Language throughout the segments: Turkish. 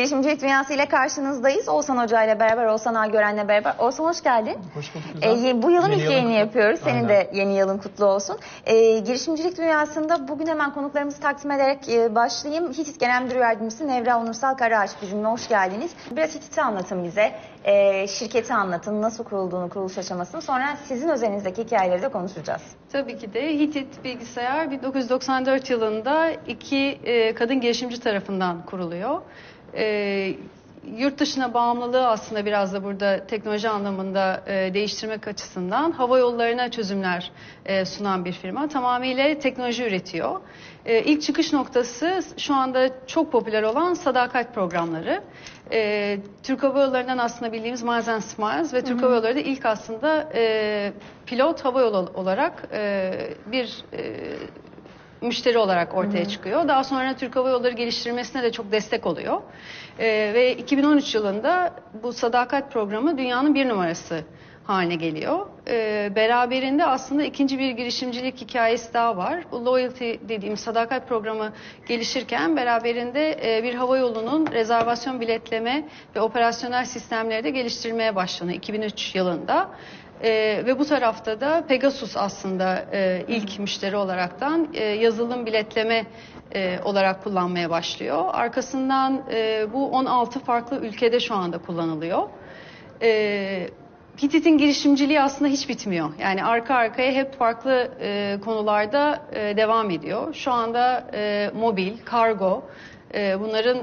Girişimcilik Dünyası ile karşınızdayız. Oğuzhan Hoca ile beraber, Oğuzhan Algören'le beraber. Oğuzhan hoş geldin. Hoş bulduk. Bu yılın ilk yayını yapıyoruz. Senin Aynen. de yeni yılın kutlu olsun. Girişimcilik Dünyası'nda bugün hemen konuklarımızı takdim ederek başlayayım. Hitit Genel Müdür Yardımcısı Nevra Onursal Karaagac bizimle, hoş geldiniz. Biraz Hitit'i anlatın bize. Şirketi anlatın, nasıl kurulduğunu, kuruluş aşamasını. Sonra sizin özelinizdeki hikayeleri de konuşacağız. Tabii ki de Hitit bilgisayar 1994 yılında iki kadın girişimci tarafından kuruluyor. Yurt dışına bağımlılığı aslında biraz da burada teknoloji anlamında değiştirmek açısından hava yollarına çözümler sunan bir firma. Tamamıyla teknoloji üretiyor. İlk çıkış noktası şu anda çok popüler olan sadakat programları. Türk Hava Yolları'ndan aslında bildiğimiz Miles and Smiles ve Türk Hava Yolları da ilk aslında pilot hava yolu olarak bir müşteri olarak ortaya çıkıyor. Daha sonra Türk Hava Yolları geliştirmesine de çok destek oluyor. Ve 2013 yılında bu sadakat programı dünyanın bir numarası haline geliyor. Beraberinde aslında ikinci bir girişimcilik hikayesi daha var. Loyalty dediğim sadakat programı gelişirken beraberinde bir hava yolunun rezervasyon biletleme ve operasyonel sistemleri de geliştirmeye başlanıyor 2003 yılında. Ve bu tarafta da Pegasus aslında ilk müşteri olaraktan yazılım biletleme olarak kullanmaya başlıyor. Arkasından bu 16 farklı ülkede şu anda kullanılıyor. Hitit'in girişimciliği aslında hiç bitmiyor. Yani arka arkaya hep farklı konularda devam ediyor. Şu anda mobil, kargo bunların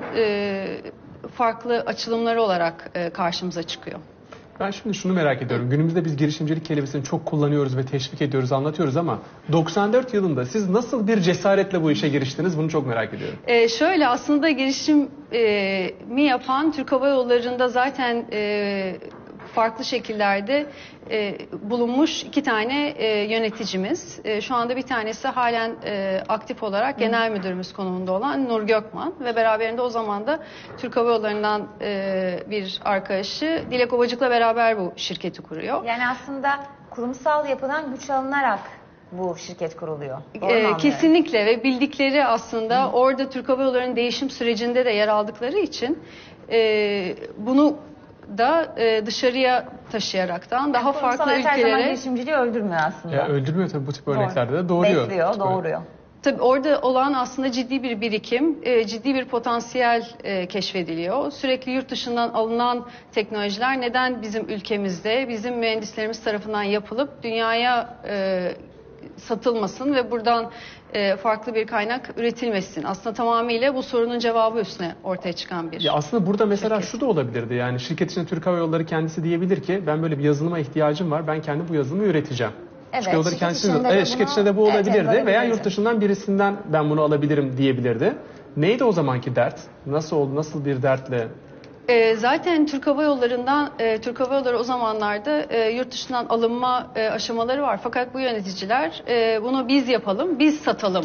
farklı açılımları olarak karşımıza çıkıyor. Ben şimdi şunu merak ediyorum. Günümüzde biz girişimcilik kelimesini çok kullanıyoruz ve teşvik ediyoruz, anlatıyoruz ama 94 yılında siz nasıl bir cesaretle bu işe giriştiniz? Bunu çok merak ediyorum. Şöyle aslında girişimi yapan Türk Hava Yolları'nda zaten farklı şekillerde bulunmuş iki tane yöneticimiz. Şu anda bir tanesi halen aktif olarak genel müdürümüz konumunda olan Nur Gökman ve beraberinde o zaman da Türk Hava Yolları'ndan bir arkadaşı Dilek Ovacık'la beraber bu şirketi kuruyor. Yani aslında kurumsal yapıdan güç alınarak bu şirket kuruluyor. Kesinlikle ve bildikleri aslında orada Türk Hava Yolları'nın değişim sürecinde de yer aldıkları için bunu da dışarıya taşıyaraktan daha farklı ülkelere... Her zaman girişimciliği öldürmüyor aslında. Ya öldürmüyor tabii, bu tip örneklerde de doğuruyor. Bekliyor, doğuruyor. Tabii orada olan aslında ciddi bir birikim, ciddi bir potansiyel keşfediliyor. Sürekli yurt dışından alınan teknolojiler neden bizim ülkemizde, bizim mühendislerimiz tarafından yapılıp dünyaya satılmasın ve buradan farklı bir kaynak üretilmesin. Aslında tamamıyla bu sorunun cevabı üstüne ortaya çıkan bir Ya aslında burada mesela şirket. şu da olabilirdi. Yani şirket için Türk Hava Yolları kendisi diyebilir ki ben böyle bir yazılıma ihtiyacım var. Ben kendi bu yazılımı üreteceğim. Evet, Türk Hava Yolları şirket içinde de bu olabilirdi veya yurt dışından birisinden ben bunu alabilirim diyebilirdi. Neydi o zamanki dert? Nasıl oldu? Nasıl bir dertle? Zaten Türk Hava Yolları'ndan, Türk Hava Yolları o zamanlarda yurt dışından alınma aşamaları var. Fakat bu yöneticiler bunu biz yapalım, biz satalım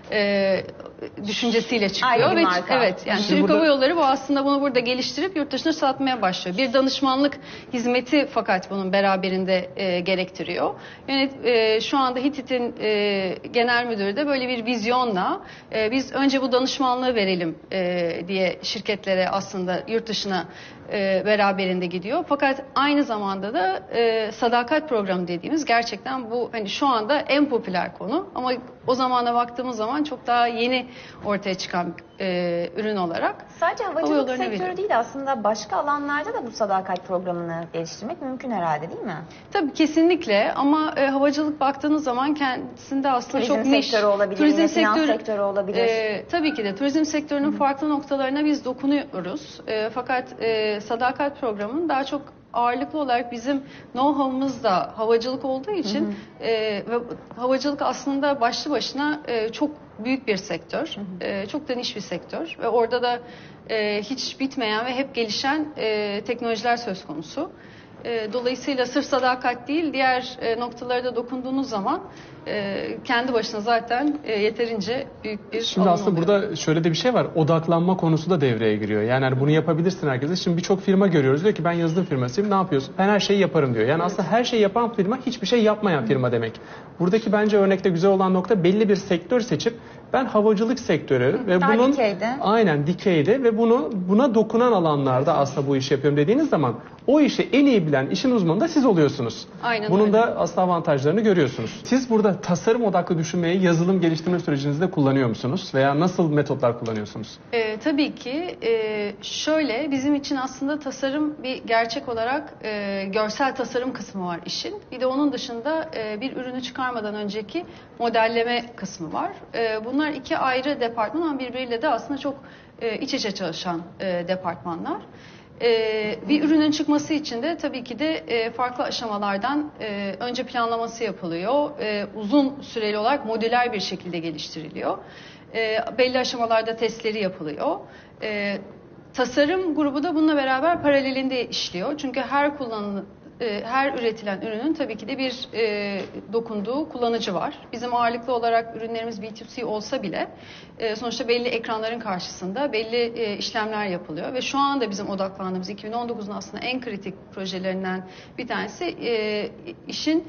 düşüncesiyle çıkıyor. Aynı marka. Evet, yani Şimdi Türk Hava Yolları bu aslında bunu burada geliştirip yurt dışına satmaya başlıyor. Bir danışmanlık hizmeti fakat bunun beraberinde gerektiriyor. Şu anda Hitit'in genel müdürü de böyle bir vizyonla biz önce bu danışmanlığı verelim diye şirketlere aslında yurt dışına beraberinde gidiyor. Fakat aynı zamanda da sadakat programı dediğimiz gerçekten bu hani şu anda en popüler konu ama o zamana baktığımız zaman çok daha yeni ortaya çıkan ürün olarak. Sadece havacılık sektörü veriyor. değil, aslında başka alanlarda da bu sadakat programını geliştirmek mümkün herhalde, değil mi? Tabii kesinlikle ama havacılık baktığınız zaman kendisinde aslında Turizm çok niş. sektörü olabilir, finans sektörü olabilir. Tabii ki de turizm sektörünün farklı noktalarına biz dokunuyoruz. Fakat sadakat programının daha çok ağırlıklı olarak bizim know-how'ımız da havacılık olduğu için ve havacılık aslında başlı başına çok büyük bir sektör, çok da niş bir sektör ve orada da hiç bitmeyen ve hep gelişen teknolojiler söz konusu. Dolayısıyla sırf sadakat değil, diğer noktalara da dokunduğunuz zaman kendi başına zaten yeterince büyük bir Şimdi alan aslında oluyor. burada şöyle de bir şey var. Odaklanma konusu da devreye giriyor. Yani hani bunu yapabilirsin herkese. Şimdi birçok firma görüyoruz. Diyor ki ben yazılım firmasıyım. Ne yapıyorsun? Ben her şeyi yaparım diyor. Yani aslında her şeyi yapan firma hiçbir şey yapmayan firma demek. Buradaki bence örnekte güzel olan nokta belli bir sektör seçip ben havacılık sektörü ve daha bunun dikeyde. aynen dikeyde ve buna dokunan alanlarda aslında bu işi yapıyorum dediğiniz zaman o işi en iyi bilen işin uzmanı da siz oluyorsunuz. Aynen Bunun öyle. da aslında avantajlarını görüyorsunuz. Siz burada tasarım odaklı düşünmeyi yazılım geliştirme sürecinizde kullanıyor musunuz? Veya nasıl metotlar kullanıyorsunuz? Tabii ki şöyle, bizim için aslında tasarım bir gerçek olarak görsel tasarım kısmı var işin. Bir de onun dışında bir ürünü çıkarmadan önceki modelleme kısmı var. Bunlar iki ayrı departman ama birbiriyle de aslında çok iç içe çalışan departmanlar. Bir ürünün çıkması için de tabii ki de farklı aşamalardan önce planlaması yapılıyor. Uzun süreli olarak modüler bir şekilde geliştiriliyor. Belli aşamalarda testleri yapılıyor. Tasarım grubu da bununla beraber paralelinde işliyor. Çünkü her üretilen ürünün tabii ki de bir dokunduğu kullanıcı var. Bizim ağırlıklı olarak ürünlerimiz B2C olsa bile sonuçta belli ekranların karşısında belli işlemler yapılıyor. Ve şu anda bizim odaklandığımız 2019'un aslında en kritik projelerinden bir tanesi işin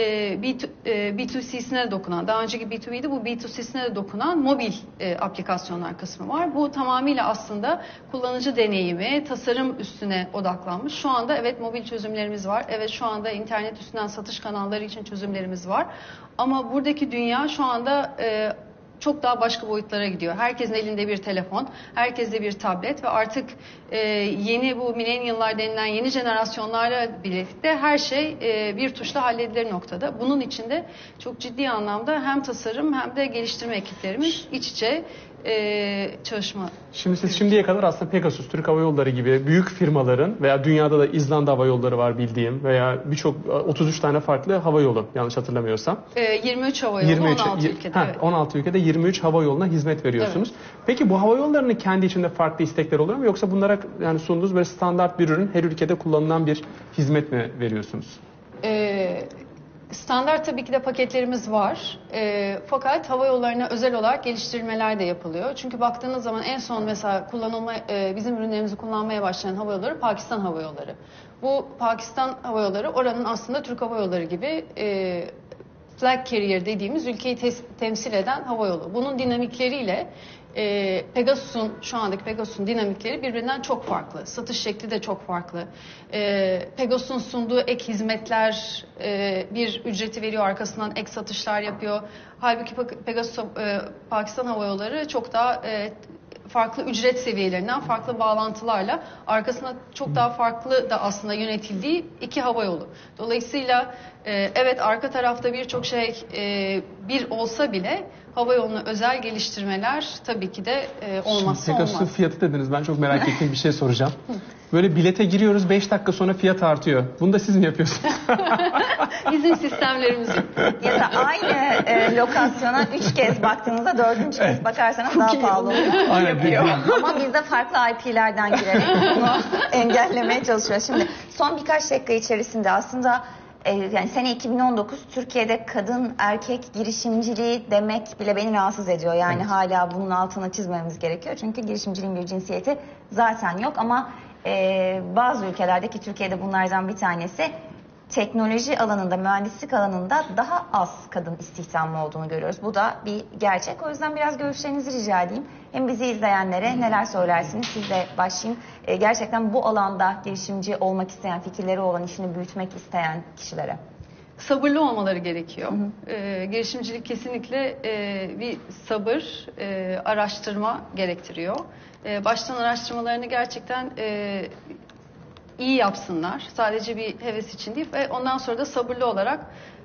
B2C'sine de dokunan, daha önceki B2B'de bu B2C'sine de dokunan mobil aplikasyonlar kısmı var. Bu tamamıyla aslında kullanıcı deneyimi, tasarım üstüne odaklanmış. Şu anda evet mobil çözümlerimiz var. Evet şu anda internet üstünden satış kanalları için çözümlerimiz var. Ama buradaki dünya şu anda çok daha başka boyutlara gidiyor. Herkesin elinde bir telefon, herkeste bir tablet ve artık yeni bu millennial'lar denilen yeni jenerasyonlarla birlikte her şey bir tuşla halledilir noktada. Bunun için de çok ciddi anlamda hem tasarım hem de geliştirme ekiplerimiz iç içe çalışma. Şimdi siz şimdiye kadar aslında Pegasus, Türk Hava Yolları gibi büyük firmaların veya dünyada da İzlanda Hava Yolları var bildiğim veya birçok 33 tane farklı hava yolu yanlış hatırlamıyorsam. 23 hava yolu 16 ülkede. Evet. 16 ülkede 23 hava yoluna hizmet veriyorsunuz. Evet. Peki bu hava yollarının kendi içinde farklı istekleri oluyor mu yoksa bunlara yani sunduğunuz böyle standart bir ürün her ülkede kullanılan bir hizmet mi veriyorsunuz? Standart tabii ki de paketlerimiz var. Fakat hava yollarına özel olarak geliştirmeler de yapılıyor. Çünkü baktığınız zaman en son mesela bizim ürünlerimizi kullanmaya başlayan hava yolları Pakistan Hava Yolları. Bu Pakistan Hava Yolları oranın aslında Türk Hava Yolları gibi flag carrier dediğimiz ülkeyi temsil eden hava yolu. Bunun dinamikleriyle şu andaki Pegasus'un dinamikleri birbirinden çok farklı. Satış şekli de çok farklı. Pegasus'un sunduğu ek hizmetler bir ücreti veriyor, arkasından ek satışlar yapıyor. Halbuki Pegasus Pakistan Hava Yolları çok daha farklı ücret seviyelerinden, farklı bağlantılarla arkasında çok daha farklı da aslında yönetildiği iki hava yolu. Dolayısıyla evet arka tarafta birçok şey bir olsa bile hava yoluna özel geliştirmeler tabii ki de olmazsa olmaz. Pegasus'un fiyatı dediniz. Ben çok merak ettiğim bir şey soracağım. Böyle bilete giriyoruz 5 dakika sonra fiyat artıyor. Bunu da siz mi yapıyorsunuz? Bizim sistemlerimiz yok. Ya da aynı lokasyona 3 kez baktığınızda 4. kez bakarsanız daha pahalı oluyor. Aynen. Ama biz de farklı IP'lerden girerek bunu engellemeye çalışıyoruz. Şimdi son birkaç dakika içerisinde aslında yani sene 2019 Türkiye'de kadın erkek girişimciliği demek bile beni rahatsız ediyor. Yani evet. Hala bunun altını çizmemiz gerekiyor. Çünkü girişimciliğin bir cinsiyeti zaten yok ama bazı ülkelerdeki Türkiye'de bunlardan bir tanesi teknoloji alanında, mühendislik alanında daha az kadın istihdamı olduğunu görüyoruz. Bu da bir gerçek. O yüzden biraz görüşlerinizi rica edeyim. Hem bizi izleyenlere neler söylersiniz? Siz de başlayayım. Gerçekten bu alanda girişimci olmak isteyen, fikirleri olan, işini büyütmek isteyen kişilere. Sabırlı olmaları gerekiyor. Girişimcilik kesinlikle bir sabır, araştırma gerektiriyor. Baştan araştırmalarını gerçekten iyi yapsınlar. Sadece bir heves için değil ve ondan sonra da sabırlı olarak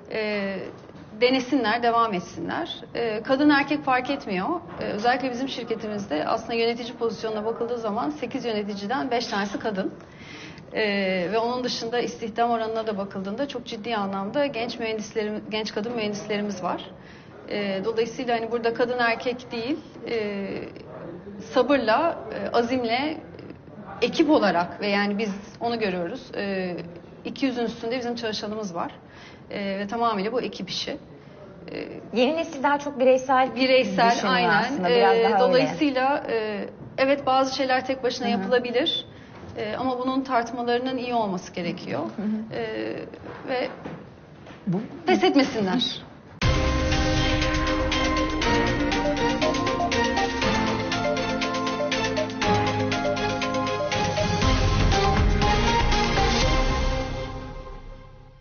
denesinler, devam etsinler. Kadın erkek fark etmiyor. Özellikle bizim şirketimizde aslında yönetici pozisyonuna bakıldığı zaman 8 yöneticiden 5 tanesi kadın. Ve onun dışında istihdam oranına da bakıldığında çok ciddi anlamda genç kadın mühendislerimiz var. Dolayısıyla hani burada kadın erkek değil, sabırla, azimle ekip olarak ve yani biz onu görüyoruz. 200'ün üstünde bizim çalışanımız var. Ve tamamıyla bu ekip işi. Yeni nesil daha çok bireysel aynen. Aslında, biraz daha dolayısıyla evet bazı şeyler tek başına yapılabilir. Ama bunun tartmalarının iyi olması gerekiyor. Ve pes etmesinler.